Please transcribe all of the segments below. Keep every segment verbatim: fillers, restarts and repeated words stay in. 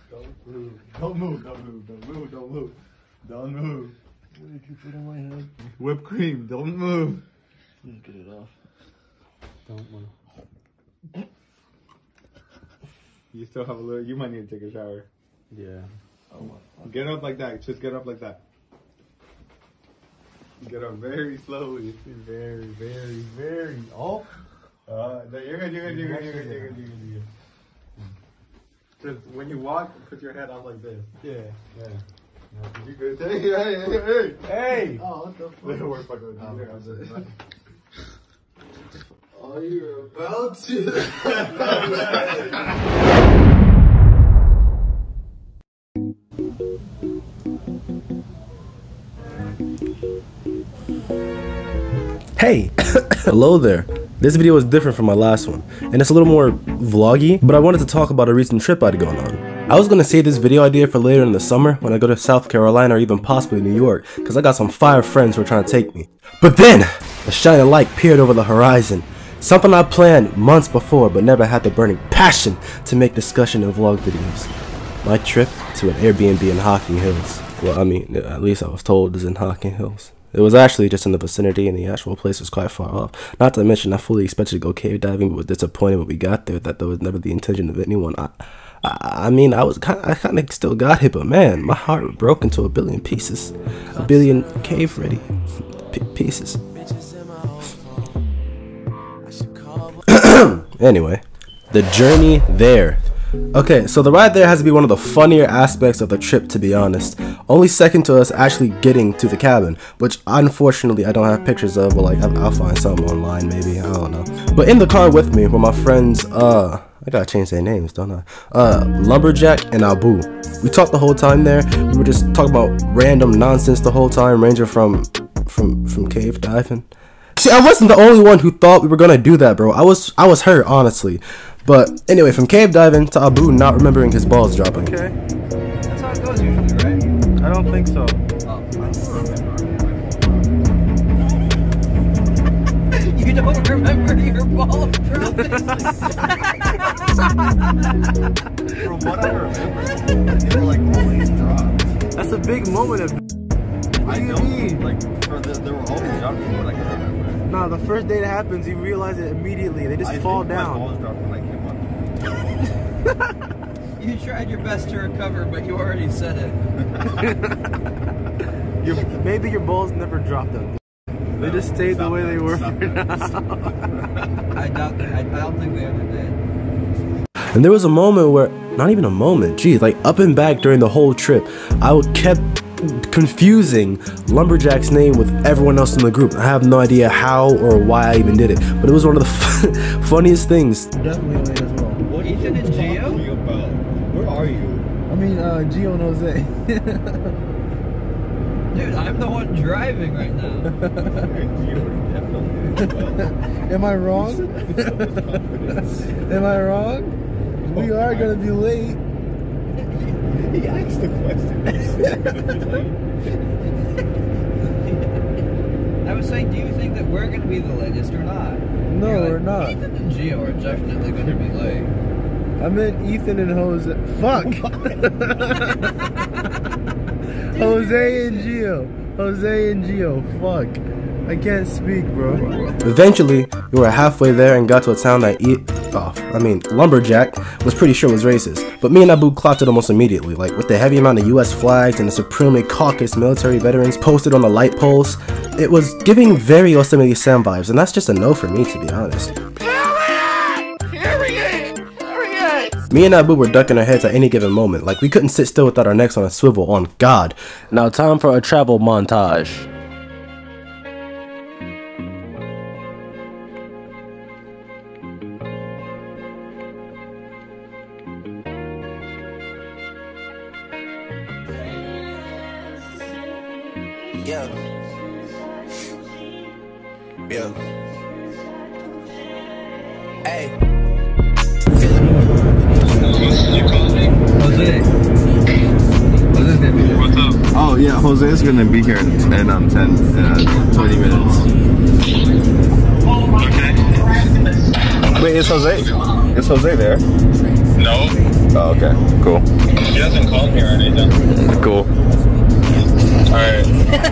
Don't move. Don't move. Don't move. Don't move. Don't move. Don't move. What did you put on my head? Whipped cream. Don't move. Let's get it off. Don't move. You still have a little. You might need to take a shower. Yeah. Oh my. Get up like that. Just get up like that. Get up very slowly. Very, very, very. Oh. Uh, no, you're good. You're good. You're good. You're good. You're good. You're good. You're good. Just when you walk, put your head out like this. Yeah. Yeah. You good? Hey, hey, hey, hey! Hey! Oh, what the fuck? We're fucking with you. Oh, you're about to. Hey! Hello there. This video is different from my last one, and it's a little more vloggy, but I wanted to talk about a recent trip I'd gone on. I was gonna save this video idea for later in the summer when I go to South Carolina or even possibly New York, because I got some fire friends who are trying to take me. But then, a shining light peered over the horizon. Something I planned months before but never had the burning passion to make discussion and vlog videos. My trip to an Airbnb in Hocking Hills. Well, I mean, at least I was told it's in Hocking Hills. It was actually just in the vicinity, and the actual place was quite far off. Not to mention, I fully expected to go cave diving, but was disappointed when we got there that there was never the intention of anyone. I, I, I mean, I was kind, I kind of still got it, but man, my heart broke into a billion pieces, a billion cave-ready pieces. Anyway, the journey there. Okay, so the ride there has to be one of the funnier aspects of the trip, to be honest. Only second to us actually getting to the cabin, which unfortunately I don't have pictures of, but like I'll find some online maybe, I don't know. But in the car with me were my friends, uh, I gotta change their names, don't I? Uh, Lumberjack and Abu. We talked the whole time there. We were just talking about random nonsense the whole time, ranging from, from, from cave diving. See, I wasn't the only one who thought we were gonna do that, bro. I was, I was hurt, honestly. But anyway, from cave diving to Abu not remembering his balls dropping. Okay. That's how it goes usually, right? I don't think so. Oh, you don't remember your balls dropping? From what I remember, they were like always dropped. That's a big moment of. I know, like, for the, they were always dropped from what I can remember. Nah, the first day it happens, you realize it immediately. They just I fall think down. My balls dropped when I came up. You tried your best to recover, but you already said it. your, maybe your balls never dropped them. They No, just stayed the way that, they were for that. now. I doubt. I, I don't think they ever did. And there was a moment where, not even a moment, geez, like up and back during the whole trip, I would kept confusing Lumberjack's name with everyone else in the group. I have no idea how or why I even did it, but it was one of the funniest things. Definitely on it as well. What Ethan and Gio? About? Where are you? I mean, uh, Gio and Jose. Dude, I'm the one driving right now. Am I wrong? Am I wrong? We are gonna be late. He asked the question. I was saying, do you think that we're going to be the latest or not? No, You're like, we're not. Ethan and Gio are definitely going to be late. I meant Ethan and Jose. Fuck! Jose and Gio. Jose and Gio. Fuck. I can't speak, bro. Eventually, we were halfway there and got to a town that e oh, I mean, Lumberjack was pretty sure was racist. But me and Abu clocked it almost immediately, like with the heavy amount of U S flags and the supremely caucus military veterans posted on the light poles. It was giving very Yosemite Sam vibes, and that's just a no for me, to be honest. Me and Abu were ducking our heads at any given moment, like we couldn't sit still without our necks on a swivel, on God. Now time for a travel montage. Yeah. Yeah. Hey. Jose. Jose's gonna be there. What's up? Oh yeah, Jose is gonna be here in, in um ten, uh, twenty minutes. Okay. Wait, is Jose? Is Jose there? No. Oh, okay. Cool. He doesn't call me or anything. Cool. Alright.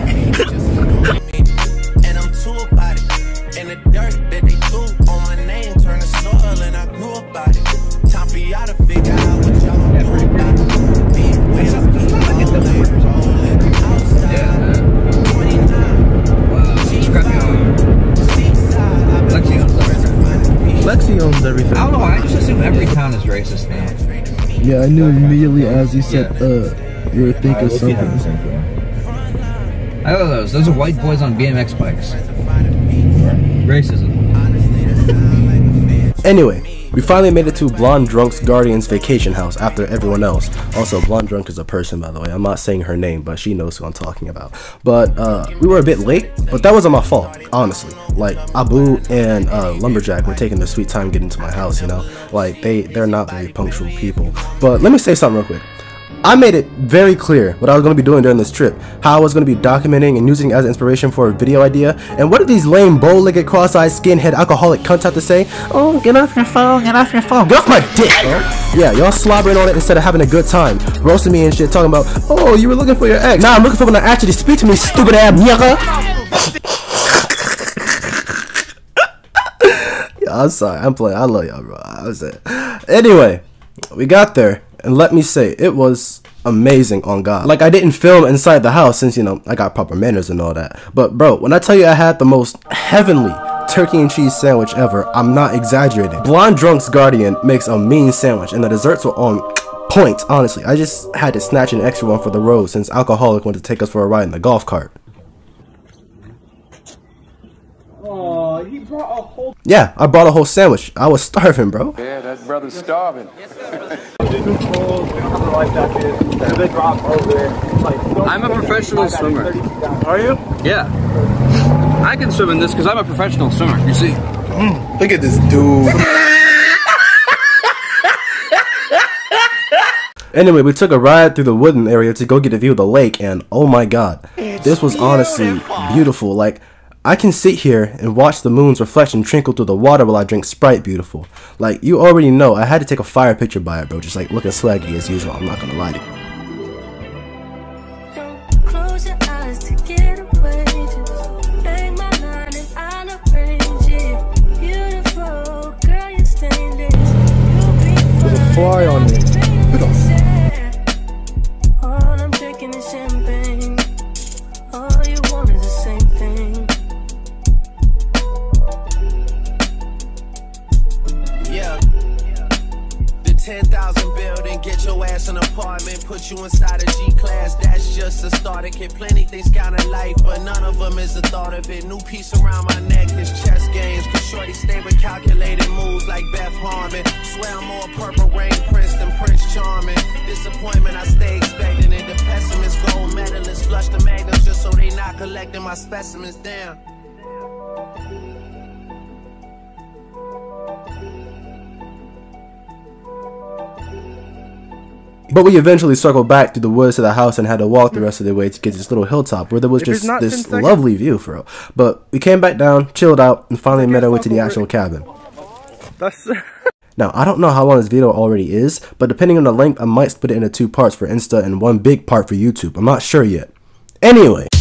And I'm too about it. And the dirt that they do on my name turn to soil, and I grew about it. Time for y'all to figure out what y'all gonna do about it. Big wheels, rolling, rolling, outside. twenty-nine. Wow, Lexi Lexi owns everything. I don't know why, I just assume every town is racist now. Yeah, I knew immediately as he said, uh, you were thinking something. I love those. Those are white boys on B M X bikes. Racism. Anyway, we finally made it to Blonde Drunk's Guardian's vacation house after everyone else. Also, Blonde Drunk is a person, by the way. I'm not saying her name, but she knows who I'm talking about. But uh, we were a bit late, but that wasn't my fault, honestly. Like, Abu and uh, Lumberjack were taking their sweet time getting to my house, you know? Like, they, they're not very punctual people. But let me say something real quick. I made it very clear what I was going to be doing during this trip, how I was going to be documenting and using it as inspiration for a video idea, and what do these lame, bow-legged, cross-eyed, skinhead, alcoholic cunts have to say? Oh, get off your phone, get off your phone, get off my dick, bro. Yeah, y'all slobbering on it instead of having a good time, roasting me and shit, talking about, oh, you were looking for your ex. Nah, I'm looking for when I actually speak to me, stupid ass nigga. Yeah, I'm sorry, I'm playing, I love y'all, bro. I was it. Anyway, we got there. And let me say, it was amazing on God. Like, I didn't film inside the house since, you know, I got proper manners and all that. But, bro, when I tell you I had the most heavenly turkey and cheese sandwich ever, I'm not exaggerating. Blonde Drunk's Guardian makes a mean sandwich, and the desserts were on point, honestly. I just had to snatch an extra one for the road since Alcoholic wanted to take us for a ride in the golf cart. Oh, he brought a whole. Yeah, I brought a whole sandwich. I was starving, bro. Yeah, that brother's starving. I'm a professional swimmer. Are you? Yeah. I can swim in this because I'm a professional swimmer, you see. Mm, look at this dude. Anyway, we took a ride through the wooden area to go get a view of the lake, and oh my god, this was honestly beautiful. Like, I can sit here and watch the moon's reflection trickle through the water while I drink Sprite beautiful. Like, you already know, I had to take a fire picture by it, bro. Just like looking swaggy as usual, I'm not gonna lie to you. Close your eyes to get away. Just make my mind and I'll arrange it. Beautiful girl, you're standing. You'll be fine. There's a fly on it. All I'm drinking is champagne. All you want is the same thing. Yeah. The ten thousand building, get your ass an apartment, put you inside a G-class, that's just a starter kit. Plenty things count in life, but none of them is the thought of it. New piece around my neck, this chess games, cause shorty stay with calculated moves like Beth Harmon. Swear I'm more purple rain prince than Prince Charming. Disappointment I stay expecting it, the pessimist gold medalists flush the magnums just so they not collecting my specimens down. But we eventually circled back through the woods to the house and had to walk the rest of the way to get to this little hilltop where there was just this lovely view for real. But we came back down, chilled out, and finally made our way to the actual cabin. That's Now, I don't know how long this video already is, but depending on the length, I might split it into two parts for Insta and one big part for YouTube. I'm not sure yet. Anyway.